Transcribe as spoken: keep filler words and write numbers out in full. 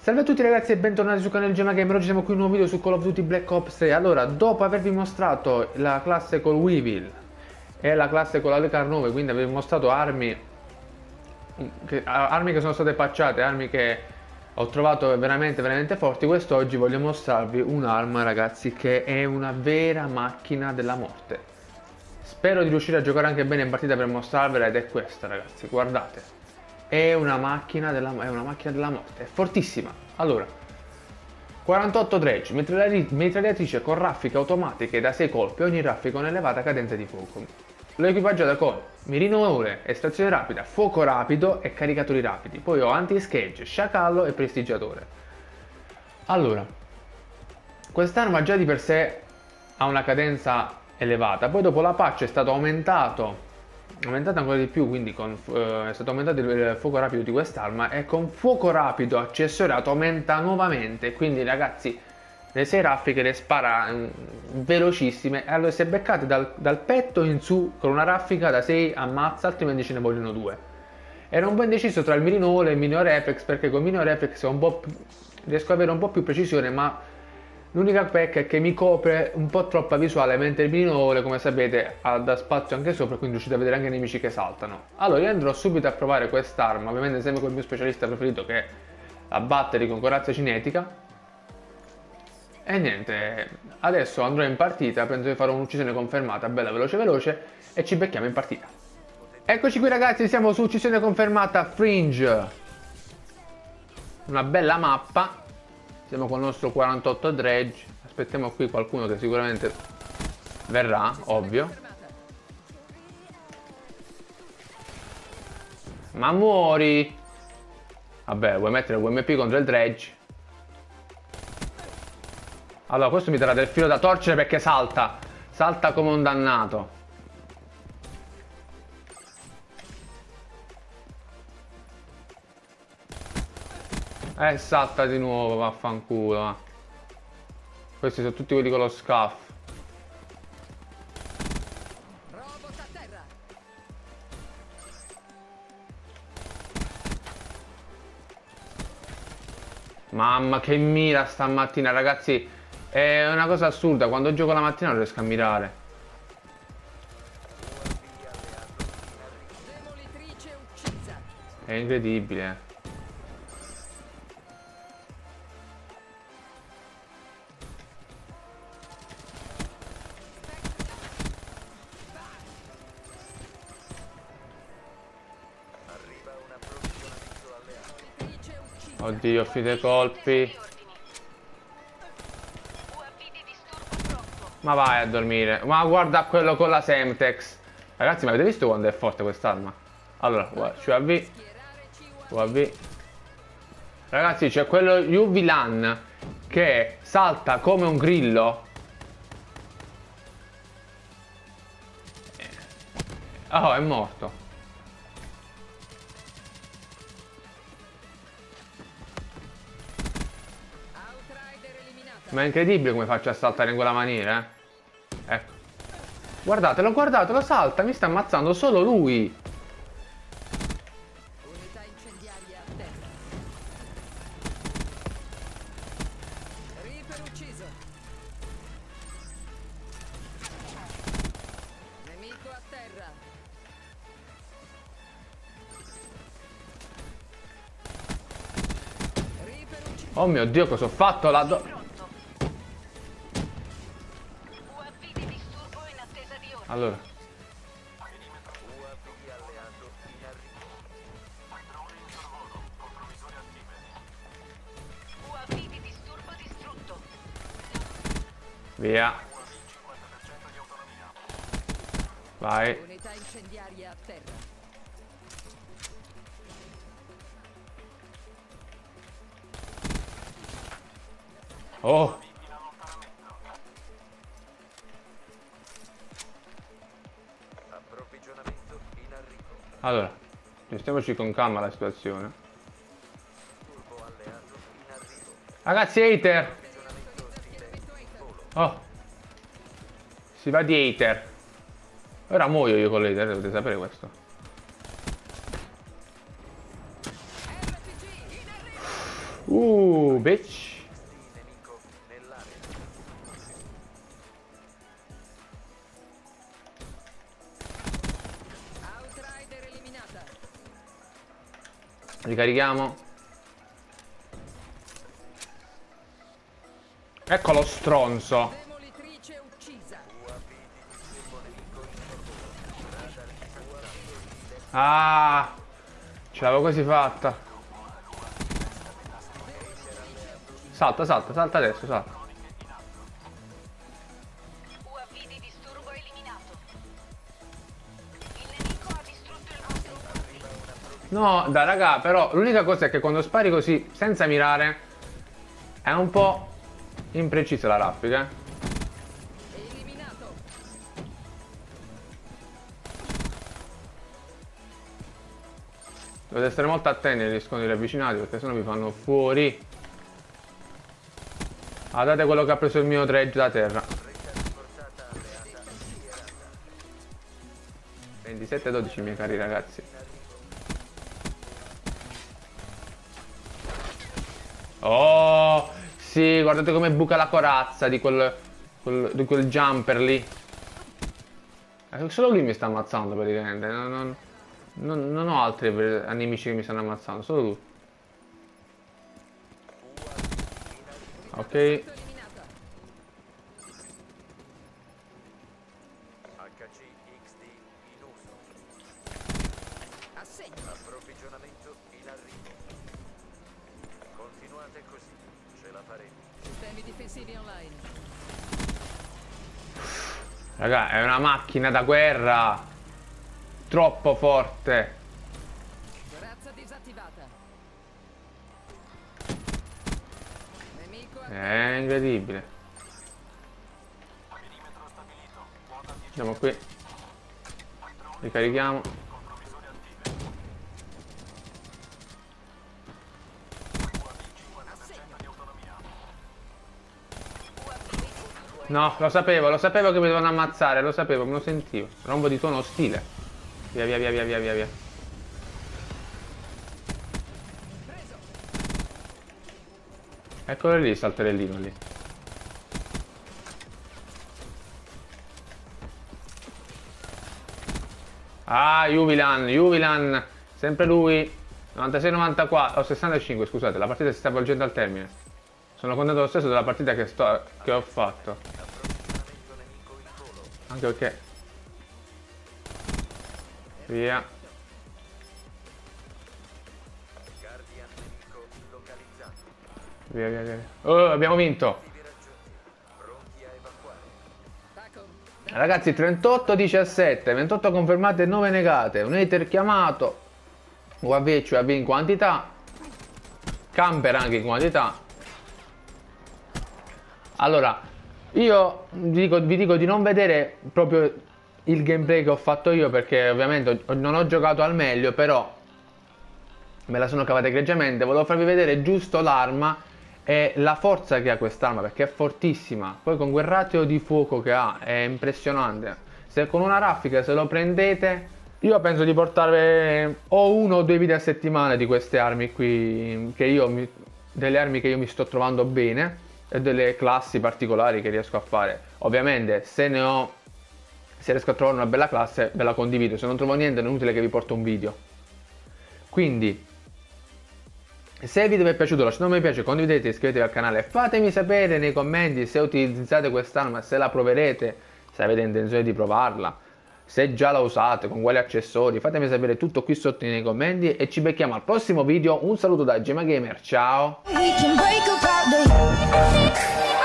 Salve a tutti ragazzi e bentornati sul canale Gemma Gamer. Oggi siamo qui in un nuovo video su Call of Duty Black Ops tre. Allora, dopo avervi mostrato la classe col Weevil e la classe con la Lekar nove, quindi avervi mostrato armi che, armi che sono state patchate, armi che ho trovato veramente veramente forti, quest'oggi voglio mostrarvi un'arma ragazzi che è una vera macchina della morte. Spero di riuscire a giocare anche bene in partita per mostrarvela, ed è questa ragazzi, guardate. È una macchina della, è una macchina della morte, è fortissima. Allora, quarantotto dredge, mitragliatrice con raffiche automatiche da sei colpi, ogni raffica con elevata cadenza di fuoco. L'ho equipaggiata con mirino estrazione rapida, fuoco rapido e caricatori rapidi. Poi ho anti-schegge, sciacallo e prestigiatore. Allora, quest'arma già di per sé ha una cadenza elevata, poi dopo la patch è stato aumentato aumentato ancora di più, quindi con, eh, è stato aumentato il fuoco rapido di quest'arma, e con fuoco rapido accessoriato aumenta nuovamente, quindi ragazzi le sei raffiche le spara mh, velocissime. Allora, se beccate dal, dal petto in su con una raffica da sei ammazza, altrimenti ce ne vogliono due. Ero un po' indeciso tra il mirinole e il minor reflex, perché con il minor reflex un po' più, riesco ad avere un po' più precisione, ma l'unica pecca è che mi copre un po' troppa visuale, mentre il binocolo, come sapete, ha da spazio anche sopra, quindi riuscite a vedere anche i nemici che saltano. Allora io andrò subito a provare quest'arma, ovviamente sempre con il mio specialista preferito che è la battery con corazza cinetica. E niente, adesso andrò in partita, penso che farò un'uccisione confermata, bella veloce veloce, e ci becchiamo in partita. Eccoci qui ragazzi, siamo su uccisione confermata Fringe. Una bella mappa. Siamo con il nostro quarantotto dredge. Aspettiamo qui qualcuno che sicuramente verrà, ovvio. Ma muori! Vabbè, vuoi mettere l'U M P contro il dredge? Allora, questo mi darà del filo da torcere perché salta. Salta come un dannato. Eh, salta di nuovo, vaffanculo. Va. Questi sono tutti quelli con lo scaff. Mamma che mira stamattina, ragazzi. È una cosa assurda, quando gioco la mattina non riesco a mirare. È incredibile. Oddio, fide colpi. Ma vai a dormire. Ma guarda quello con la Semtex. Ragazzi, ma avete visto quando è forte quest'arma? Allora, guarda, C A V. U A V. Ragazzi, c'è quello U V LAN che salta come un grillo. Oh, è morto. Ma è incredibile come faccio a saltare in quella maniera, eh? Ecco. Guardatelo, guardatelo, salta, mi sta ammazzando solo lui. Unità incendiaria a terra. Reaper ucciso. Nemico a terra. Reaper ucciso. Oh mio Dio, cosa ho fatto là? Do Allora, via. Vai. Unità incendiaria a terra. Oh. Allora, gestiamoci con calma la situazione. Ragazzi, hater! Oh! Si va di hater. Ora muoio io con l'hater, dovete sapere questo. Uh, bitch. Ricarichiamo. Ecco lo stronzo. Ah, ce l'avevo quasi fatta. Salta, salta, salta adesso, salta. U A V di disturbo eliminato. Il nemico ha distrutto il vostro U A V. No, dai raga, però l'unica cosa è che quando spari così, senza mirare, è un po' imprecisa la raffica, eh. Dovete essere molto attenti agli scontri ravvicinati perché sennò vi fanno fuori. Guardate quello che ha preso il mio dredge da terra. ventisette dodici miei cari ragazzi. Oh, sì, guardate come buca la corazza di quel, quel, di quel jumper lì. Solo lui mi sta ammazzando praticamente. Non, non, non, non ho altri nemici che mi stanno ammazzando, solo lui. Ok. H C X D in uso. Approvvigionamento in arrivo. Continuate così, ce la faremo. Sistemi difensivi online. Raga, è una macchina da guerra. Troppo forte. Corazza disattivata. Nemico È incredibile. Andiamo qui. Ricarichiamo. No, lo sapevo, lo sapevo che mi dovevano ammazzare, lo sapevo, me lo sentivo. Rombo di tono ostile. Via, via, via, via, via, via, via. Eccolo lì il salterellino lì. Ah, Juvilan, Juvilan, sempre lui. novantasei novantaquattro, o sessantacinque, scusate, la partita si sta volgendo al termine. Sono contento lo stesso della partita che, sto, che ho fatto. Anche perché... Via. Via, via, via. Oh, abbiamo vinto. Ragazzi, trentotto diciassette, ventotto confermate e nove negate. Un hater chiamato. U A V, cioè U A V in quantità. Camper anche in quantità. Allora, io vi dico, vi dico di non vedere proprio il gameplay che ho fatto io, perché ovviamente non ho giocato al meglio, però me la sono cavata egregiamente. Volevo farvi vedere giusto l'arma e la forza che ha quest'arma, perché è fortissima. Poi con quel ratio di fuoco che ha è impressionante. Se con una raffica se lo prendete, io penso di portare o uno o due video a settimana di queste armi qui, che io mi, delle armi che io mi sto trovando bene e delle classi particolari che riesco a fare. Ovviamente se ne ho, se riesco a trovare una bella classe ve la condivido, se non trovo niente è inutile che vi porto un video. Quindi se il video vi è piaciuto lasciate un mi piace, condividete, iscrivetevi al canale e fatemi sapere nei commenti se utilizzate quest'arma, se la proverete, se avete intenzione di provarla, se già la usate, con quali accessori. Fatemi sapere tutto qui sotto nei commenti e ci becchiamo al prossimo video. Un saluto da Gemagamer, ciao!